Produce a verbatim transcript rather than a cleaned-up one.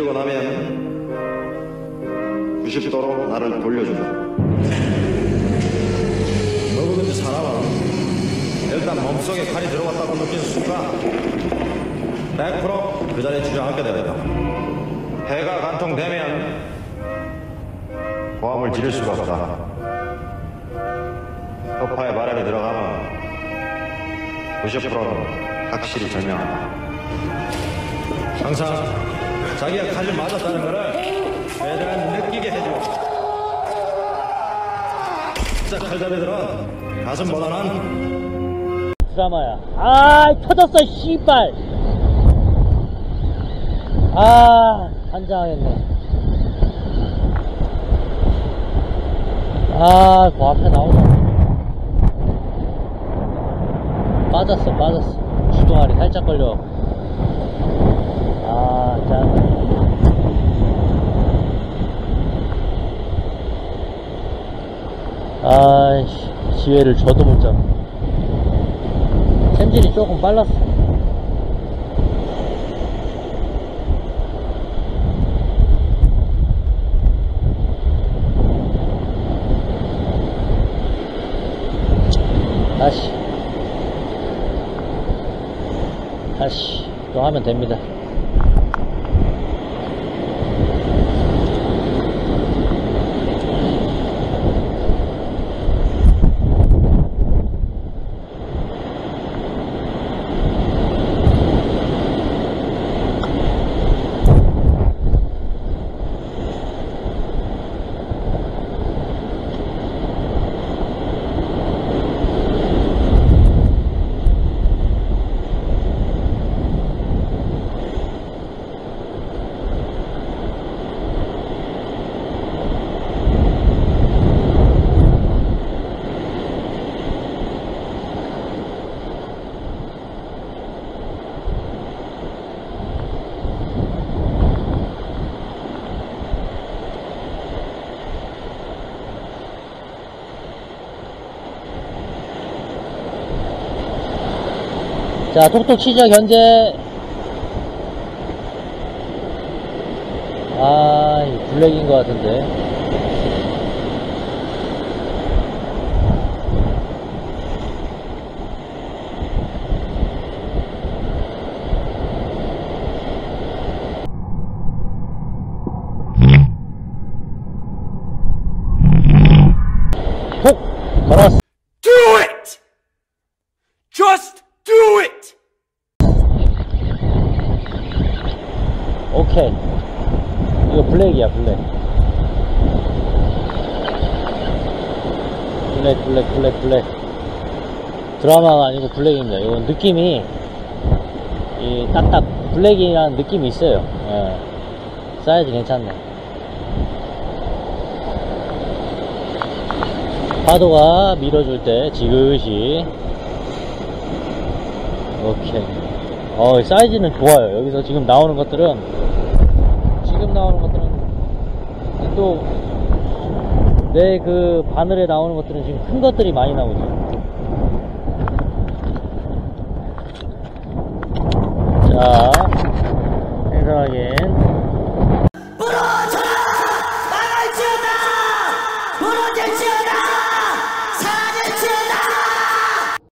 들고 나면 구십 도로 나를 돌려주고, 먹으면서 사람은 일단 몸속에 칼이 들어왔다고 느끼는 순간 백 퍼센트 그 자리에 주저앉게 됩니다. 해가 관통되면 고함을 지를 수가 없다. 허파에 바람이 들어가면 구십 퍼센트는 확실히 절명한다. 항상 자기가 칼을 맞았다는 거를 애들한테 느끼게 해줘. 진짜 칼잡이들은 가슴보다는 드라마야. 아, 터졌어, 씨발. 아, 환장하겠네. 아, 그 앞에 나오잖아. 빠졌어, 빠졌어. 주둥아리 살짝 걸려. 아, 짠. 아이씨, 지혜를 저도 못 잡아. 챔질이 조금 빨랐어. 다시 다시 또 하면 됩니다. 자, 톡톡 치죠, 견제. 아, 이 블랙인 것 같은데. 톡! 걸었어. Do it! Just do it! 오케이. 이거 블랙이야, 블랙. 블랙, 블랙, 블랙, 블랙. 드라마가 아니고 블랙입니다. 이건 느낌이, 이, 딱딱 블랙이라는 느낌이 있어요. 예. 사이즈 괜찮네. 파도가 밀어줄 때 지그시. 오케이. 어, 사이즈는 좋아요. 여기서 지금 나오는 것들은, 지금 나오는 것들은, 또, 내 그 바늘에 나오는 것들은 지금 큰 것들이 많이 나오죠.